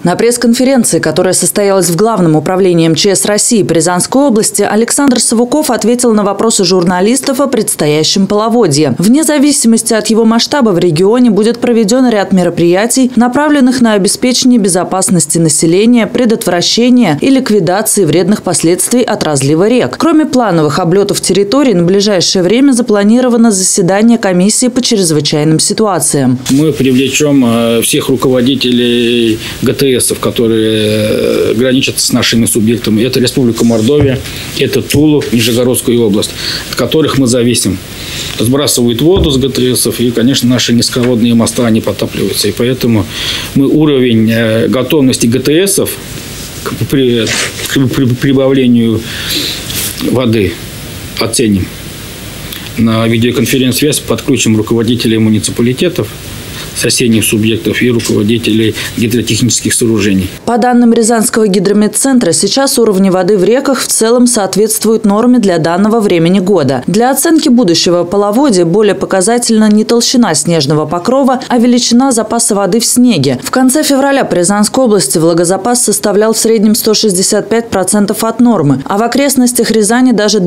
На пресс-конференции, которая состоялась в Главном управлении МЧС России по Рязанской области, Александр Савуков ответил на вопросы журналистов о предстоящем половодье. Вне зависимости от его масштаба в регионе будет проведен ряд мероприятий, направленных на обеспечение безопасности населения, предотвращение и ликвидации вредных последствий от разлива рек. Кроме плановых облетов территорий, на ближайшее время запланировано заседание комиссии по чрезвычайным ситуациям. Мы привлечем всех руководителей ГТС, которые граничат с нашими субъектами. Это Республика Мордовия, это Тула, Нижегородская область, от которых мы зависим. Сбрасывают воду с ГТСов, и, конечно, наши низководные моста не подтапливаются. И поэтому мы уровень готовности ГТСов к прибавлению воды оценим. На видеоконференц-связь подключим руководителей муниципалитетов, соседних субъектов и руководителей гидротехнических сооружений. По данным Рязанского гидрометцентра, сейчас уровни воды в реках в целом соответствуют норме для данного времени года. Для оценки будущего половодья более показательна не толщина снежного покрова, а величина запаса воды в снеге. В конце февраля по Рязанской области влагозапас составлял в среднем 165% от нормы, а в окрестностях Рязани даже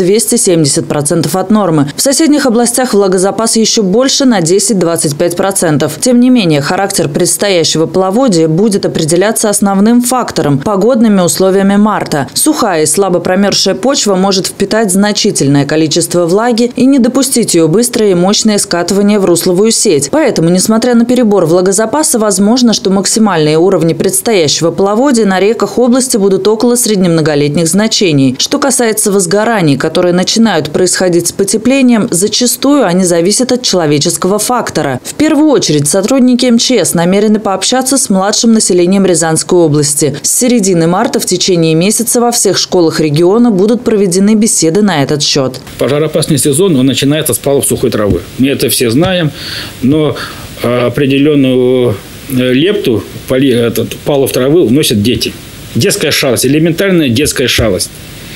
270% от нормы. В соседних областях влагозапас еще больше на 10-25%. Тем не менее, характер предстоящего половодья будет определяться основным фактором – погодными условиями марта. Сухая и слабо промерзшая почва может впитать значительное количество влаги и не допустить ее быстрое и мощное скатывание в русловую сеть. Поэтому, несмотря на перебор влагозапаса, возможно, что максимальные уровни предстоящего половодья на реках области будут около среднемноголетних значений. Что касается возгораний, которые начинают происходить с потеплением, зачастую они зависят от человеческого фактора. В первую очередь, сотрудники МЧС намерены пообщаться с младшим населением Рязанской области. С середины марта в течение месяца во всех школах региона будут проведены беседы на этот счет. Пожароопасный сезон начинается с палов сухой травы. Мы это все знаем, но определенную лепту палов травы вносят дети. Детская шалость, элементарная детская шалость.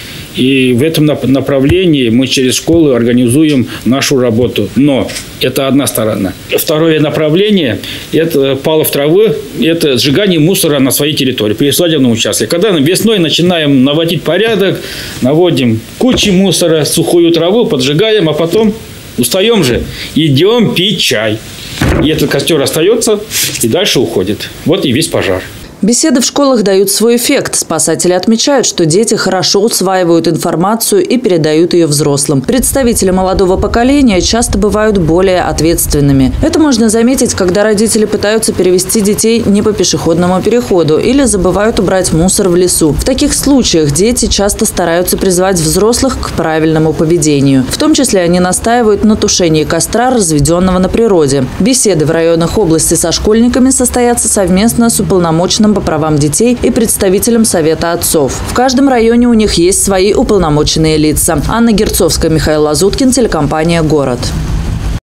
И в этом направлении мы через школы организуем нашу работу. Но это одна сторона. Второе направление – это палов травы, это сжигание мусора на своей территории, при свадебном участке. Когда весной начинаем наводить порядок, наводим кучи мусора, сухую траву, поджигаем, а потом устаем же, идем пить чай. И этот костер остается и дальше уходит. Вот и весь пожар. Беседы в школах дают свой эффект. Спасатели отмечают, что дети хорошо усваивают информацию и передают ее взрослым. Представители молодого поколения часто бывают более ответственными. Это можно заметить, когда родители пытаются перевести детей не по пешеходному переходу или забывают убрать мусор в лесу. В таких случаях дети часто стараются призвать взрослых к правильному поведению. В том числе они настаивают на тушении костра, разведенного на природе. Беседы в районах области со школьниками состоятся совместно с уполномоченным по правам детей и представителем Совета отцов. В каждом районе у них есть свои уполномоченные лица. Анна Герцовская, Михаил Лазуткин, телекомпания «Город».